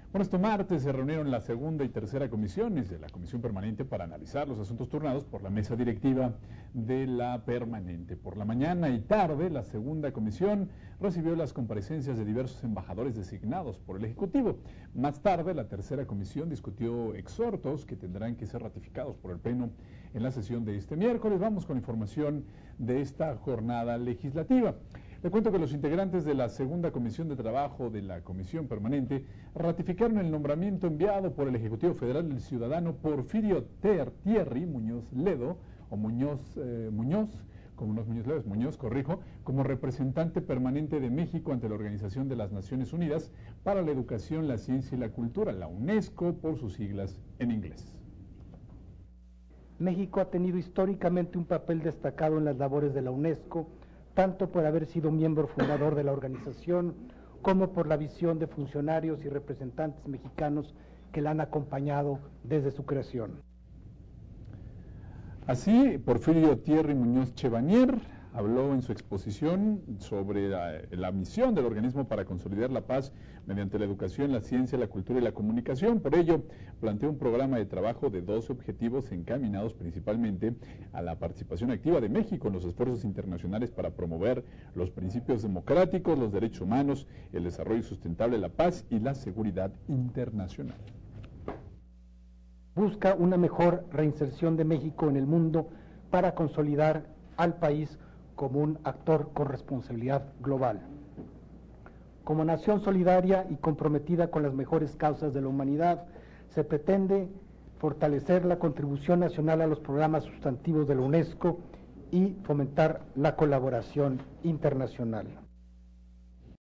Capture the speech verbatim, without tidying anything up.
Bueno, este martes se reunieron la segunda y tercera comisiones de la Comisión Permanente para analizar los asuntos turnados por la mesa directiva de la Permanente. Por la mañana y tarde, la segunda comisión recibió las comparecencias de diversos embajadores designados por el Ejecutivo. Más tarde, la tercera comisión discutió exhortos que tendrán que ser ratificados por el Pleno en la sesión de este miércoles. Vamos con información de esta jornada legislativa. Le cuento que los integrantes de la segunda comisión de trabajo de la Comisión Permanente ratificaron el nombramiento enviado por el Ejecutivo Federal del ciudadano Porfirio Ter Thierry Muñoz Ledo, o Muñoz, eh, Muñoz, como no es Muñoz Ledo, es Muñoz, corrijo, como representante permanente de México ante la Organización de las Naciones Unidas para la Educación, la Ciencia y la Cultura, la UNESCO, por sus siglas en inglés. México ha tenido históricamente un papel destacado en las labores de la UNESCO, tanto por haber sido miembro fundador de la organización, como por la visión de funcionarios y representantes mexicanos que la han acompañado desde su creación. Así, Porfirio Thierry Muñoz Chevanier habló en su exposición sobre la, la misión del organismo para consolidar la paz mediante la educación, la ciencia, la cultura y la comunicación. Por ello, planteó un programa de trabajo de doce objetivos encaminados principalmente a la participación activa de México en los esfuerzos internacionales para promover los principios democráticos, los derechos humanos, el desarrollo sustentable, la paz y la seguridad internacional. Busca una mejor reinserción de México en el mundo para consolidar al país como un actor con responsabilidad global. Como nación solidaria y comprometida con las mejores causas de la humanidad, se pretende fortalecer la contribución nacional a los programas sustantivos de la UNESCO y fomentar la colaboración internacional.